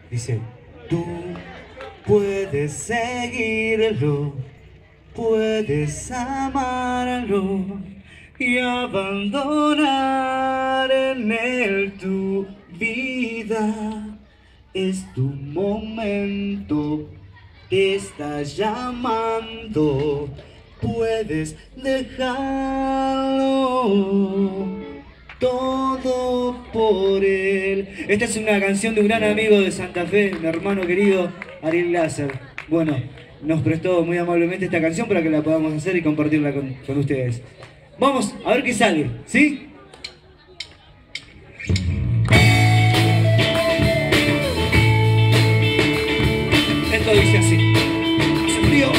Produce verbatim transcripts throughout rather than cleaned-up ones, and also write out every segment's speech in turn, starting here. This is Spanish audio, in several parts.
Dice, tú puedes seguirlo, puedes amarlo y abandonar en él tu vida. Es tu momento, te está llamando, puedes dejarlo todo por él. Esta es una canción de un gran amigo de Santa Fe, mi hermano querido Ariel Láser. Bueno, nos prestó muy amablemente esta canción para que la podamos hacer y compartirla con, con ustedes. Vamos a ver qué sale, ¿sí? Esto dice así. Hace frío.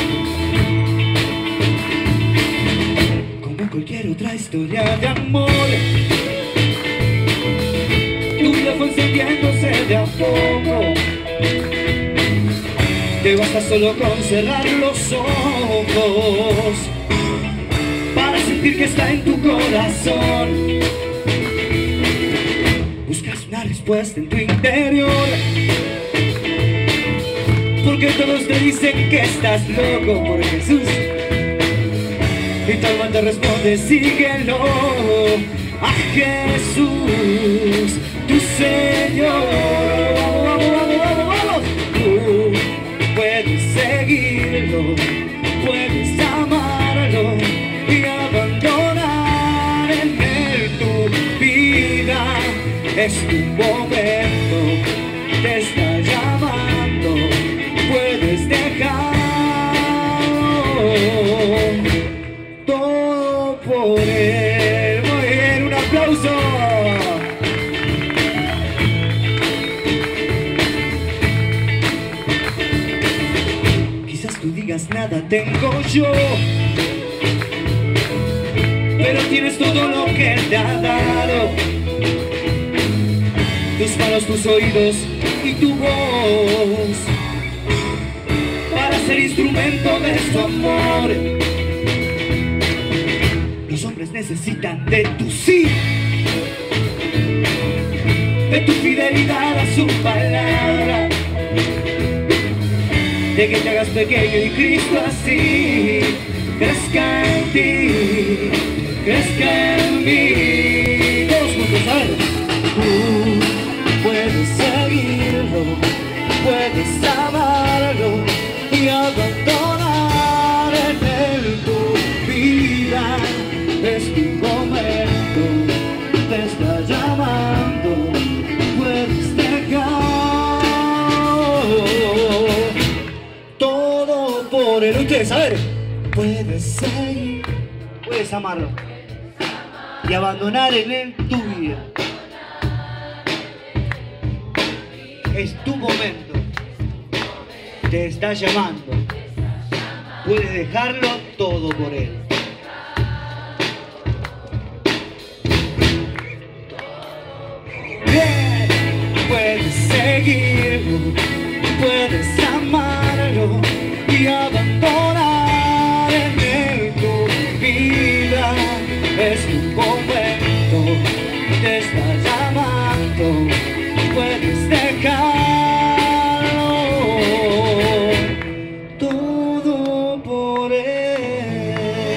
Como cualquier otra historia de amor, tu vida fue encendiéndose de a poco. Te basta solo con cerrar los ojos para sentir que está en tu corazón. Buscas una respuesta en tu interior, porque todos te dicen que estás loco por Jesús. Y tu alma te responde, síguelo a Jesús, tu Señor. Vamos, vamos, vamos, vamos. Tú puedes seguirlo, puedes amarlo y abandonar en él tu vida. Es tu momento, te está llamando, puedes dejarlo todo por él. Muy bien, un aplauso. Quizás tú digas nada tengo yo, pero tienes todo lo que él te ha dado. Tus manos, tus oídos y tu voz para ser instrumento de su amor. Los hombres necesitan de tu sí, de tu fidelidad a su palabra, de que te hagas pequeño y Cristo así crezca en ti, crezca en mí. Todos juntos, a ver. Tú puedes seguirlo, puedes amarlo y abandonar en él tu vida. Es tu momento, te está llamando, puedes dejar todo por él. Ustedes, a ver, puedes seguir, puedes amarlo y abandonar en él tu vida. Es tu momento, te está llamando, puedes dejarlo todo por él. Bien, puedes seguirlo, puedes amarlo y abandonar en él tu vida. Es tu momento, te está llamando, puedes dejarlo todo por él.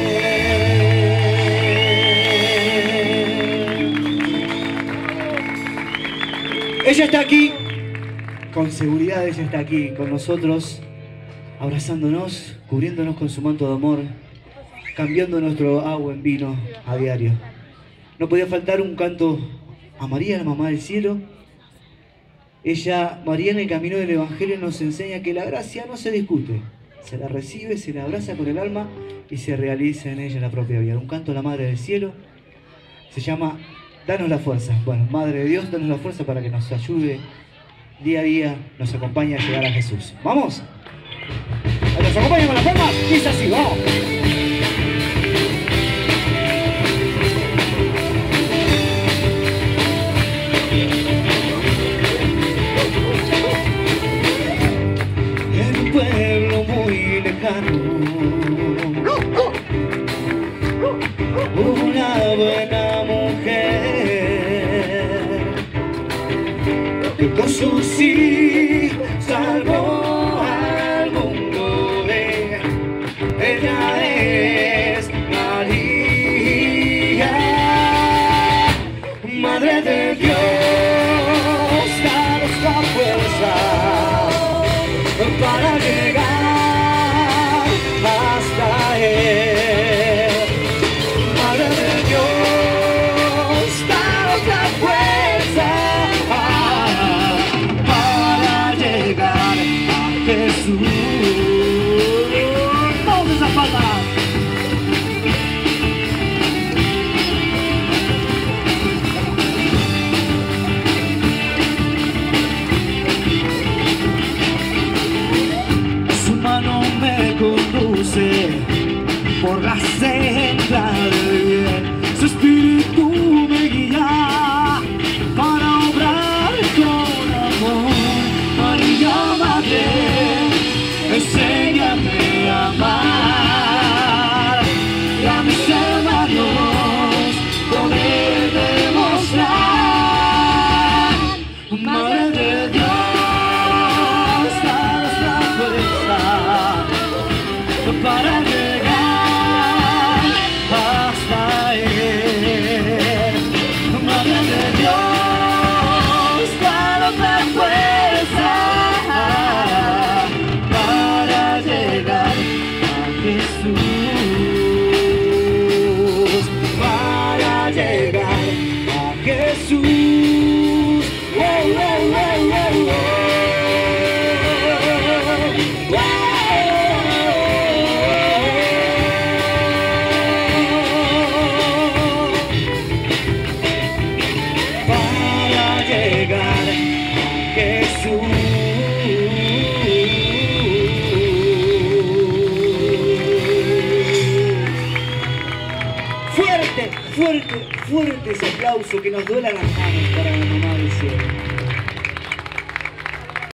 Ella está aquí, con seguridad ella está aquí con nosotros, abrazándonos, cubriéndonos con su manto de amor, cambiando nuestro agua en vino a diario. No podía faltar un canto a María, la mamá del cielo. Ella, María, en el camino del Evangelio nos enseña que la gracia no se discute, se la recibe, se la abraza con el alma y se realiza en ella la propia vida. Un canto a la Madre del Cielo, se llama Danos la fuerza. Bueno, Madre de Dios, danos la fuerza para que nos ayude día a día, nos acompañe a llegar a Jesús. ¡Vamos! ¿Nos acompañan con las palmas? Y es así, vamos. Una buena mujer que con su sí Jesús. Todas esas palmas. Su mano me conduce por la senda del bien, su espíritu me guía para obrar con amor. María Madre, enséñame a amar y a mis hermanos poder demostrar. Madre de Dios, danos la fuerza para llegar hasta Él. Madre de Dios, danos la fuerza para llegar a Jesús, para llegar a Jesús. Oh, oh, oh, oh, oh. Llegar a Jesús. Fuerte, fuerte, fuerte ese aplauso, que nos duela las manos para la mamá del cielo.